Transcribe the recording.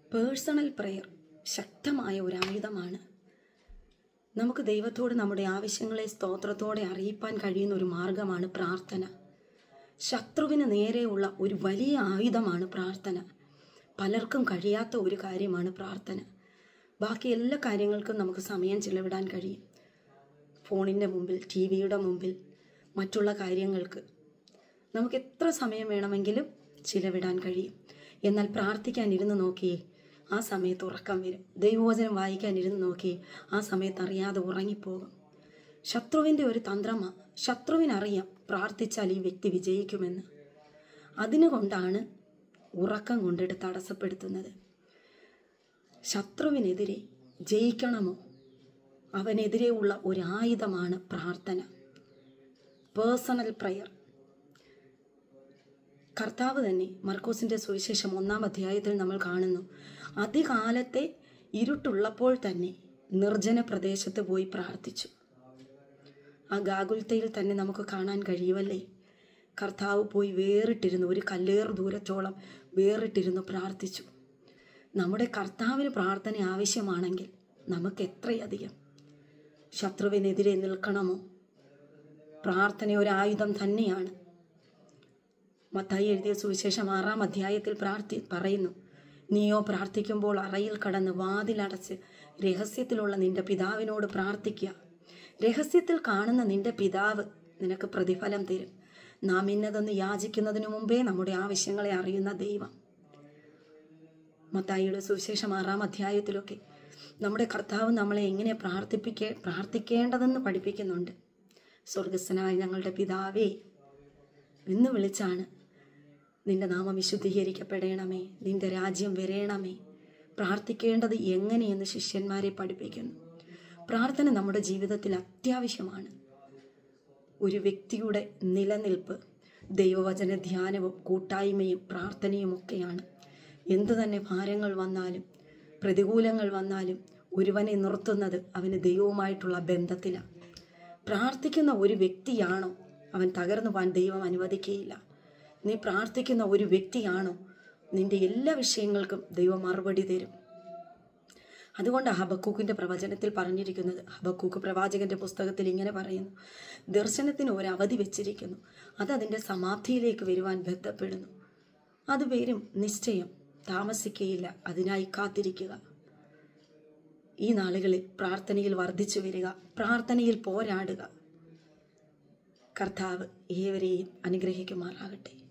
Personal prayer ശക്തമായ ഒരു ആയുധമാണ്. നമുക്ക് ദൈവത്തോട് നമ്മുടെ ആവശ്യങ്ങളെ സ്തോത്രത്തോടെ അറിയിപ്പാൻ കഴിയുന്ന ഒരു മാർഗമാണ് പ്രാർത്ഥന. ശത്രുവിന് നേരെയുള്ള ഒരു വലിയ ആയുധമാണ് പ്രാർത്ഥന. പലർക്കും കഴിയാത്ത ഒരു കാര്യമാണ് പ്രാർത്ഥന. ബാക്കി എല്ലാ കാര്യങ്ങൾക്കും നമുക്ക് സമയം ചിലവിടാൻ കഴിയും. ഫോണിൻ്റെ മുമ്പിൽ, ടി വിയുടെ മുമ്പിൽ, മറ്റുള്ള കാര്യങ്ങൾക്ക് നമുക്ക് എത്ര സമയം വേണമെങ്കിലും ചിലവിടാൻ കഴിയും. എന്നാൽ പ്രാർത്ഥിക്കാനിരുന്ന് നോക്കിയേ, ആ സമയത്ത് ഉറക്കം വരും. ദൈവവചനം വായിക്കാനിരുന്ന് നോക്കിയേ, ആ സമയത്ത് അറിയാതെ ഉറങ്ങിപ്പോകും. ശത്രുവിൻ്റെ ഒരു തന്ത്രമാണ്. ശത്രുവിനറിയാം പ്രാർത്ഥിച്ചാൽ ഈ വ്യക്തി വിജയിക്കുമെന്ന്. അതിനുകൊണ്ടാണ് ഉറക്കം കൊണ്ടിട്ട് തടസ്സപ്പെടുത്തുന്നത്. ശത്രുവിനെതിരെ ജയിക്കണമോ, അവനെതിരെയുള്ള ഒരു ആയുധമാണ് പ്രാർത്ഥന, പേഴ്സണൽ പ്രെയർ. കർത്താവ് തന്നെ മർക്കോസിൻ്റെ സുവിശേഷം 1-ാം അധ്യായത്തിൽ നമ്മൾ കാണുന്നു, അതികാലത്തെ ഇരുട്ടുള്ളപ്പോൾ തന്നെ നിർജ്ജന പ്രദേശത്ത് പോയി പ്രാർത്ഥിച്ചു. ആ ഗാഗുൽത്തയിൽ തന്നെ നമുക്ക് കാണാൻ കഴിയുമല്ലേ, കർത്താവ് പോയി വേറിട്ടിരുന്നു, ഒരു കല്ലേറ് ദൂരത്തോളം വേറിട്ടിരുന്നു പ്രാർത്ഥിച്ചു. നമ്മുടെ കർത്താവിന് പ്രാർത്ഥന ആവശ്യമാണെങ്കിൽ നമുക്ക് എത്രയധികം ശത്രുവിനെതിരെ നിൽക്കണമോ. പ്രാർത്ഥന ഒരു ആയുധം തന്നെയാണ്. മത്തായി എഴുതിയ സുവിശേഷം 6-ാം അധ്യായത്തിൽ പറയുന്നു, നീയോ പ്രാർത്ഥിക്കുമ്പോൾ അറയിൽ കടന്ന് വാതിലടച്ച് രഹസ്യത്തിലുള്ള നിന്റെ പിതാവിനോട് പ്രാർത്ഥിക്കുക. രഹസ്യത്തിൽ കാണുന്ന നിന്റെ പിതാവ് നിനക്ക് പ്രതിഫലം തരും. നാം ഇന്നതെന്ന് യാചിക്കുന്നതിനു മുമ്പേ നമ്മുടെ ആവശ്യങ്ങളെ അറിയുന്ന ദൈവം. മത്തായിയുടെ സുവിശേഷം 6-ാം അധ്യായത്തിലൊക്കെ നമ്മുടെ കർത്താവ് നമ്മളെ എങ്ങനെ പ്രാർത്ഥിക്കേണ്ടതെന്ന് പഠിപ്പിക്കുന്നുണ്ട്. സ്വർഗസ്ഥനായ ഞങ്ങളുടെ പിതാവേ എന്ന് വിളിച്ചാണ് നിന്റെ നാമം വിശുദ്ധീകരിക്കപ്പെടണമേ, നിന്റെ രാജ്യം വരേണമേ. പ്രാർത്ഥിക്കേണ്ടത് എങ്ങനെയെന്ന് ശിഷ്യന്മാരെ പഠിപ്പിക്കുന്നു. പ്രാർത്ഥന നമ്മുടെ ജീവിതത്തിൽ അത്യാവശ്യമാണ്. ഒരു വ്യക്തിയുടെ നിലനിൽപ്പ് ദൈവവചന ധ്യാനവും കൂട്ടായ്മയും പ്രാർത്ഥനയും ഒക്കെയാണ്. എന്തു തന്നെ ഭാരങ്ങൾ വന്നാലും പ്രതികൂലങ്ങൾ വന്നാലും ഒരുവനെ നിർത്തുന്നത് അവന് ദൈവവുമായിട്ടുള്ള ബന്ധത്തിലാണ്. പ്രാർത്ഥിക്കുന്ന ഒരു വ്യക്തിയാണോ അവൻ തകർന്നു പോകാൻ ദൈവം അനുവദിക്കുകയില്ല. നീ പ്രാർത്ഥിക്കുന്ന ഒരു വ്യക്തിയാണോ നിന്റെ എല്ലാ വിഷയങ്ങൾക്കും ദൈവം മറുപടി തരും. അതുകൊണ്ട് ഹബക്കൂക്കിൻ്റെ പ്രവചനത്തിൽ പറഞ്ഞിരിക്കുന്നത്, ഹബക്കൂക്ക് പ്രവാചകന്റെ പുസ്തകത്തിൽ ഇങ്ങനെ പറയുന്നു, ദർശനത്തിന് ഒരു അവധി വെച്ചിരിക്കുന്നു, അത് അതിൻ്റെ സമാപ്തിയിലേക്ക് വരുവാൻ ബന്ധപ്പെടുന്നു. അത് വരും നിശ്ചയം, താമസിക്കുകയില്ല. അതിനായി കാത്തിരിക്കുക. ഈ നാളുകളിൽ പ്രാർത്ഥനയിൽ വർദ്ധിച്ചു വരിക, പ്രാർത്ഥനയിൽ പോരാടുക. കർത്താവ് ഏവരെയും അനുഗ്രഹിക്കുമാറാകട്ടെ.